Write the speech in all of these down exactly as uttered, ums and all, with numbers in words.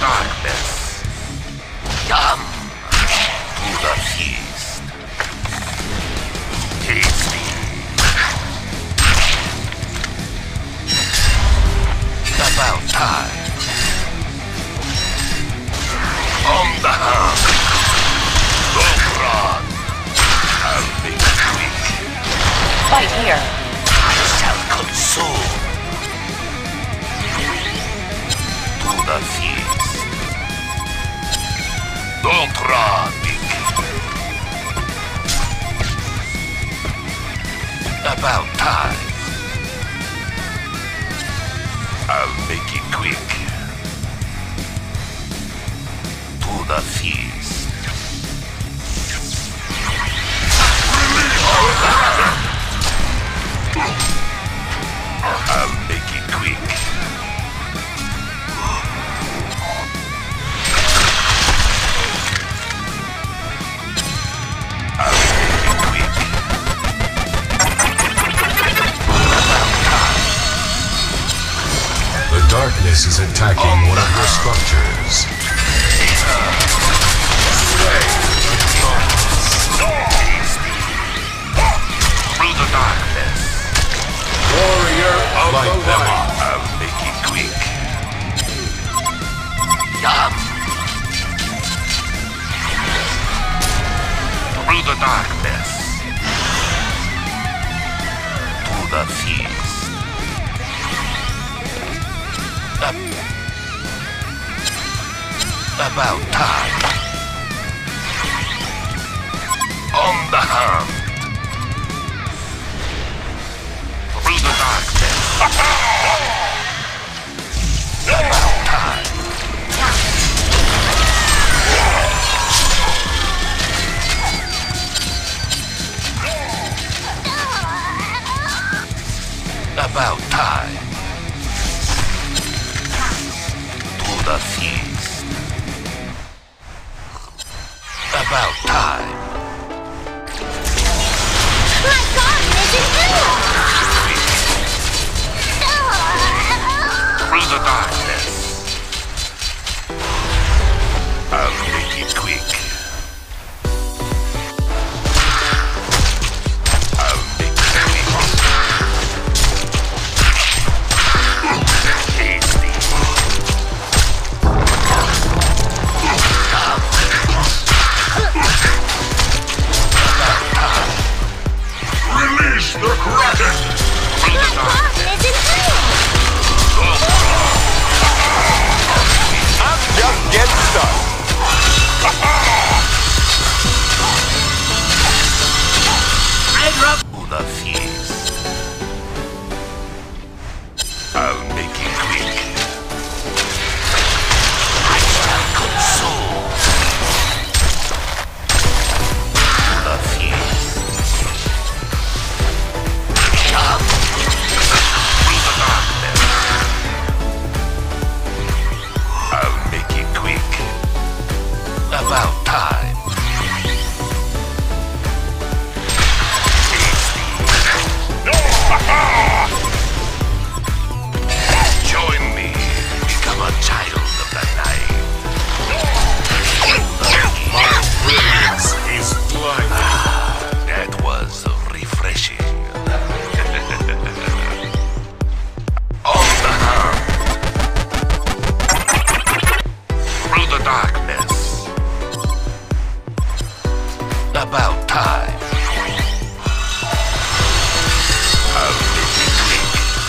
darkness. Yum! To the feast. Tasty. About time. On the hunt. Don't run. I'll make it quick. Fight here. I shall consume. To the feast. Don't run, Nick. About time. I'll make it quick. To the feast. I'll make it quick. I'll make it quick. The darkness is attacking one of your structures. Through the darkness. Warrior of Light the them light. up. I'll make it quick. Yum! Through the darkness. To the feast. Up. About time. On the hunt. Through the darkness. About time. About time. To the feast. About time. My darkness is new! Through the darkness. I'll make it quick. I'll make it quick. Tasty. About time. Release the Kraken! Through the My darkness. darkness is new! I'm just getting started. To the feast. I'll make it quick. I shall consume. To the feast. Yum. Through the darkness. I'll make it quick. About time. Join me. Become a child of the night. My brilliance is blinding. That was refreshing. On the hunt. Through the darkness. About time. I'll make it quick.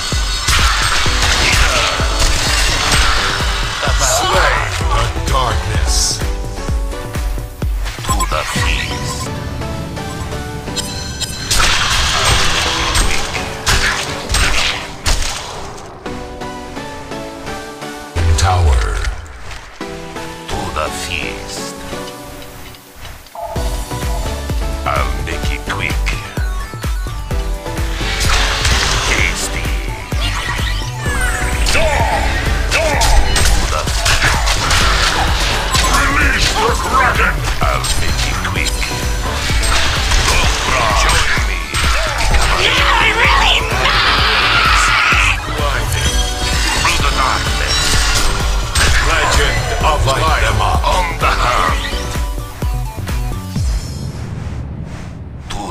About Slay the darkness. to the feast. Tower. To the feast. I'll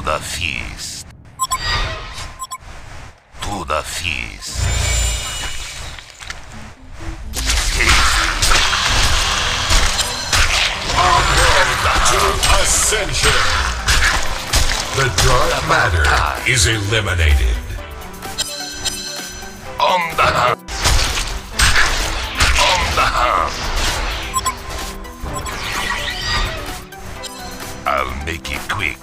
the feast. To the feast. To Ascension. The dark matter is eliminated. On the hunt. On the hunt. I'll make it quick.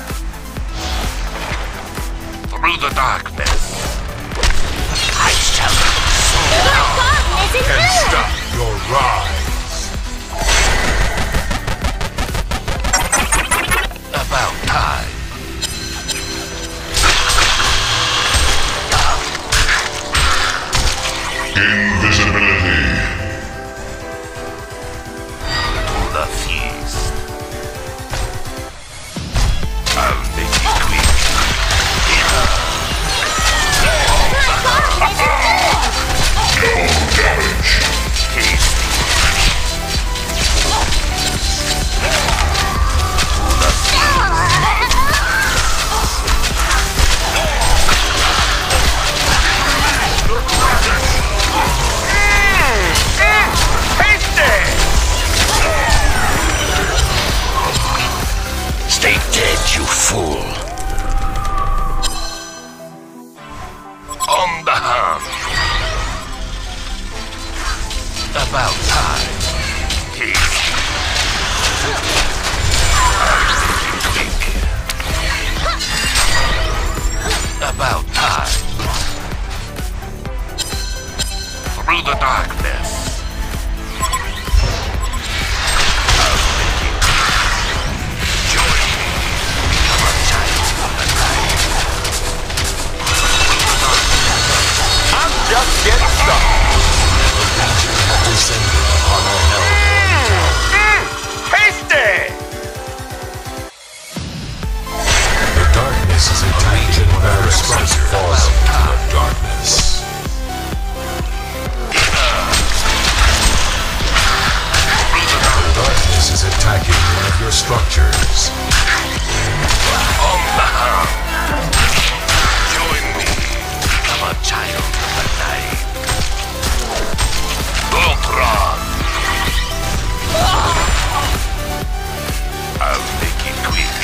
Through the darkness. I shall My God, is it And true? stop your rise. about time. Invisibility. To the feast. I'll make it quick. Double damage. Tasty. To the Stay dead, you fool. On the hunt. About time. Taste. Quick. About time. Through the darkness. Just get started. Descended upon a hellborn tower. Tasty! The darkness is attacking Varus has fallen to the darkness. The darkness is attacking one of your structures. On the hunt. Join me. Become a child of the night. Don't run. I'll make it quick.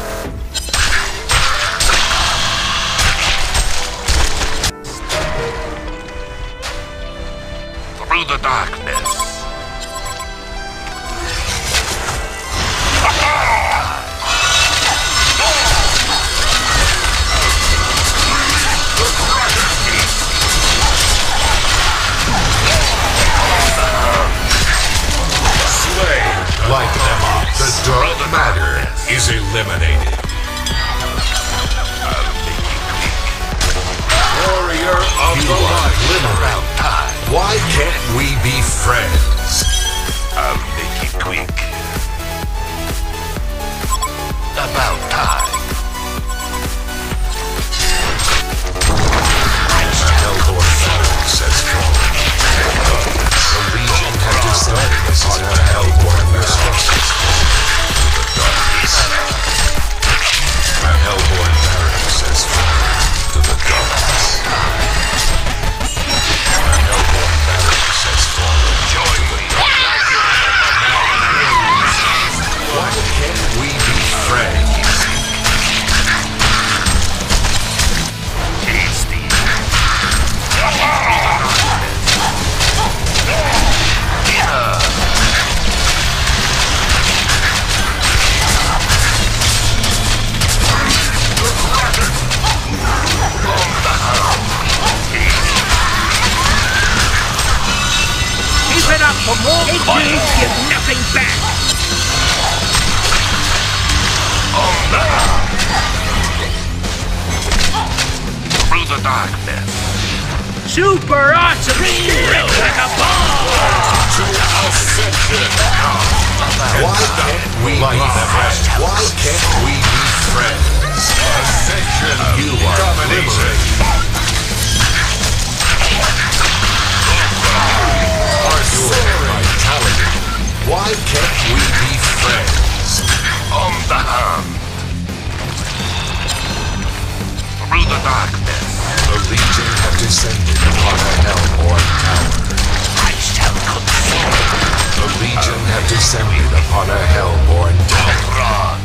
Through the darkness. Light them up. The dark matter is eliminated. I'll make it quick. Warrior of the light. Around time. Why can't we be friends? I'll make it quick. About time. The hellborn Varus has fallen. The Legion have descended upon a hellborn structures. To the darkness. The hellborn Varus has fallen to the darkness. The hellborn Varus has fallen. Join me. Why can't we be friends? Tasty. Keep it up for more fun. Give nothing back. On the hunt. Through the darkness. Super awesome. Rip like a ball. To Ascension. Why can't we be friends? Why can't we be friends? Ascension. You are dominating. Our soaring vitality. Why can't we be friends? On the hunt. descended upon a hellborn tower.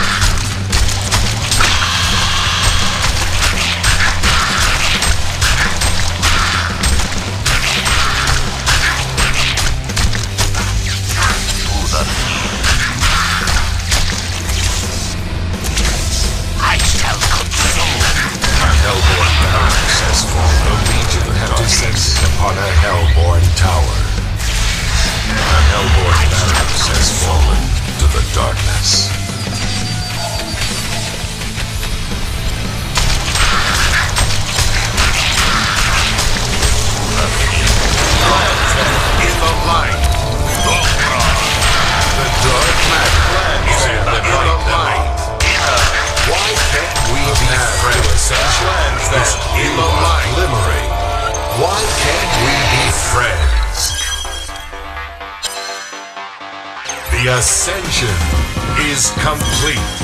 I shall consume. A hellborn barracks has fallen. A legion have descended upon a hellborn tower. A hellborn barracks has fallen to the darkness. In the light. The dark matter is in the light. Why can't we be friends? Is in the light glimmering. Why can't we be friends? The ascension is complete.